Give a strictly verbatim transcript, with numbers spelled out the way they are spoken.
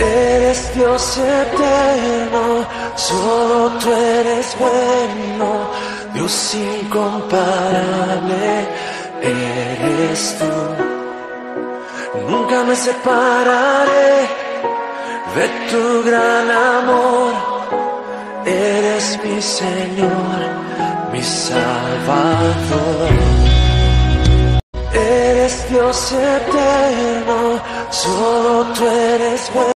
Eres Dios eterno, solo tú eres bueno, Dios incomparable eres tú. Nunca me separaré de tu gran amor, eres mi Señor, mi Salvador. Eres Dios eterno, solo tú eres bueno.